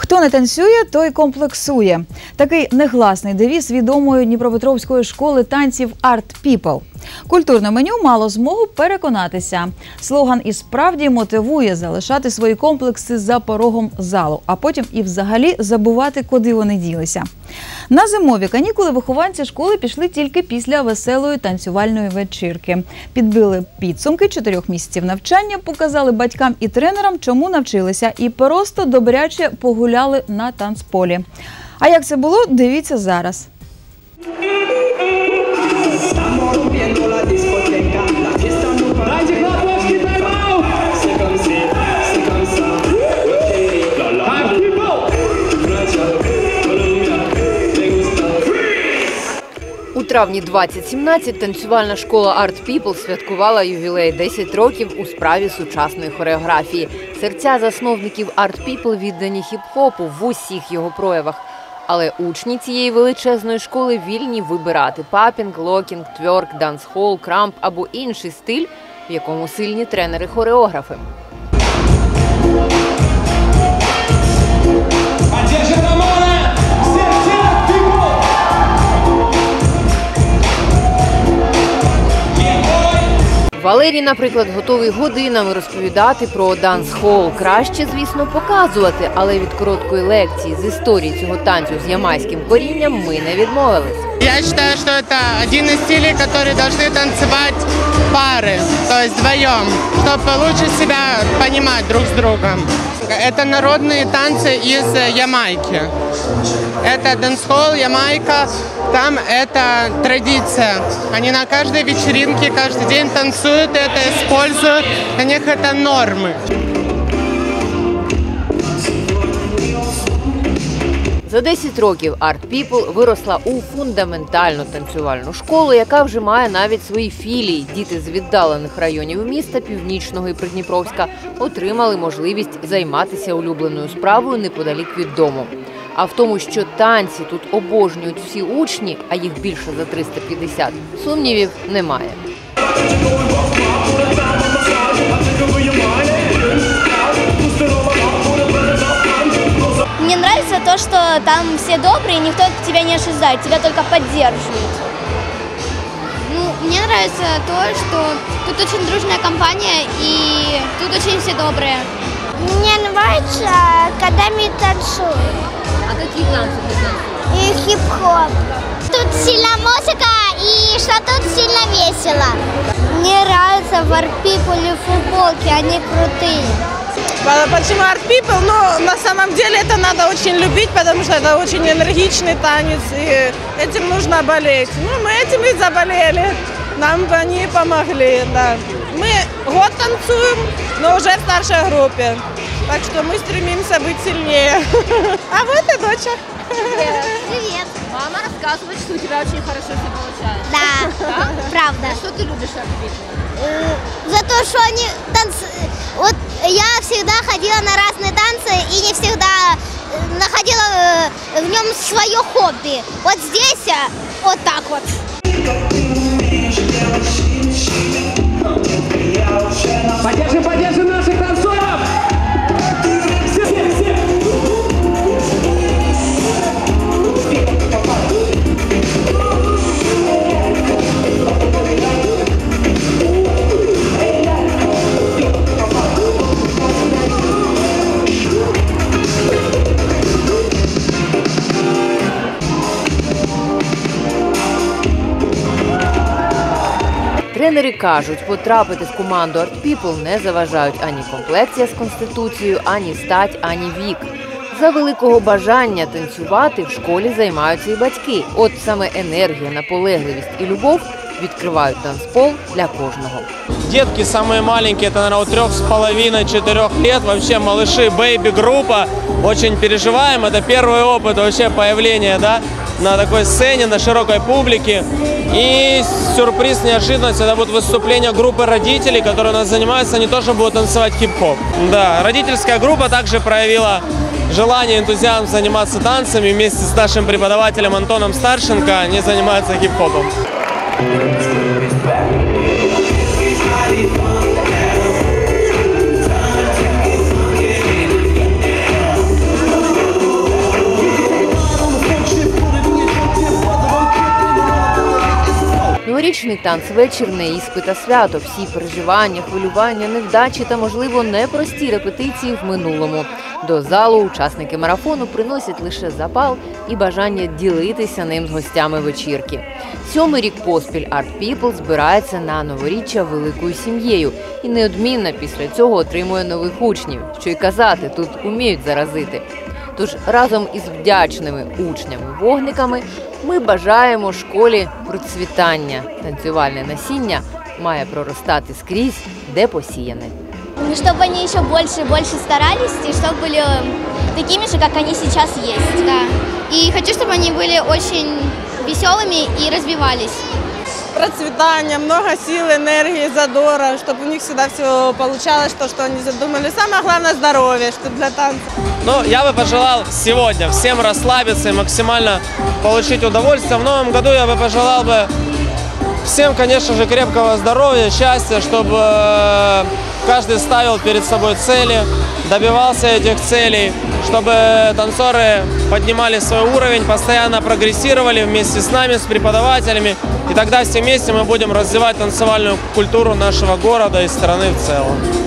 Хто не танцює, той комплексує. Такий негласний девіз відомої Дніпропетровської школи танців Art People. Культурне меню мало змогу переконатися. Слоган і справді мотивує залишати свої комплекси за порогом залу, а потім і взагалі забувати, куди вони ділися. На зимові канікули вихованці школи пішли тільки після веселої танцювальної вечірки. Підбили підсумки 4 місяців навчання, показали батькам і тренерам, чому навчилися, і просто добряче погуляли на танцполі. А як це було, дивіться зараз. У травні 2017 танцювальна школа Art People святкувала ювілей 10 років у справі сучасної хореографії. Серця засновників Art People віддані хіп-хопу в усіх його проявах. Але учні цієї величезної школи вільні вибирати папінг, локінг, тверк, дансхол, крамп або інший стиль, в якому сильні тренери-хореографи. Валерій, наприклад, готовий годинами розповідати про дансхол. Краще, звісно, показувати, але від короткої лекції з історії цього танцю з ямайським корінням ми не відмовились. Я вважаю, що це один із стилів, які повинні танцювати пари, тобто вдвоєм, щоб краще себе розуміти друг з другом. Это народные танцы из Ямайки. Это дэнсхолл, Ямайка, там это традиция. Они на каждой вечеринке, каждый день танцуют, это используют, для них это нормы. За 10 років Art People виросла у фундаментальну танцювальну школу, яка вже має навіть свої філії. Діти з віддалених районів міста, Північного і Придніпровська, отримали можливість займатися улюбленою справою неподалік від дому. А в тому, що танці тут обожнюють всі учні, а їх більше за 350, сумнівів немає. Мне нравится то, что там все добрые, никто тебя не осуждает, тебя только поддерживают. Ну, мне нравится то, что тут очень дружная компания и тут очень все добрые. Мне нравится, когда мы танцуем. А какие танцы ты танцуешь? И хип-хоп. Тут сильная музыка и что тут сильно весело. Мне нравится в Art People футболки, они крутые. Почему Art People? Ну, на самом деле это надо очень любить, потому что это очень энергичный танец, и этим нужно болеть. Ну, мы этим и заболели, нам они помогли, да. Мы год танцуем, но уже в старшей группе, так что мы стремимся быть сильнее. А вот и доча. Привет. Мама рассказывает, что у тебя очень хорошо все получается. Да, правда. Что ты любишь Art People? За то, что они танцуют. Вот я всегда ходила на разные танцы и не всегда находила в нем свое хобби. Вот здесь вот так вот. Поддержим наших танцоров! Тренери кажуть, потрапити в команду Art People не заважають ані комплекція з конституцією, ані стать, ані вік. За великого бажання танцювати в школі займаються і батьки. От саме енергія, наполегливість і любов відкривають танцпол для кожного. Детки самые маленькие, это, наверное, от 3,5-4 лет, вообще малыши, бэйби-группа, очень переживаем, это первый опыт вообще появления, да, на такой сцене, на широкой публике. И сюрприз, неожиданность, это будет выступление группы родителей, которые у нас занимаются, они тоже будут танцевать хип-хоп. Да, родительская группа также проявила желание, энтузиазм заниматься танцами, вместе с нашим преподавателем Антоном Старшенко они занимаются хип-хопом. щорічний танцвечір не іспит, а свято. Всі переживання, хвилювання, невдачі та, можливо, непрості репетиції в минулому. До залу учасники марафону приносять лише запал і бажання ділитися ним з гостями вечірки. 7-й рік поспіль Art People збирається на новоріччя великою сім'єю і неодмінно після цього отримує нових учнів. Що й казати, тут уміють заразити. Тож разом із вдячними учнями-вогниками ми бажаємо школі процвітання. Танцювальне насіння має проростати скрізь, де посіяне. Чтобы они еще больше и больше старались, и чтобы были такими же, как они сейчас есть. Да. И хочу, чтобы они были очень веселыми и развивались. Процветания, много сил, энергии, задора, чтобы у них всегда все получалось, то, что они задумали. Самое главное – здоровье, что для танца. Ну, я бы пожелал сегодня всем расслабиться и максимально получить удовольствие. В новом году я бы пожелал всем, конечно же, крепкого здоровья, счастья, чтобы каждый ставил перед собой цели, добивался этих целей, чтобы танцоры поднимали свой уровень, постоянно прогрессировали вместе с нами, с преподавателями. И тогда все вместе мы будем развивать танцевальную культуру нашего города и страны в целом.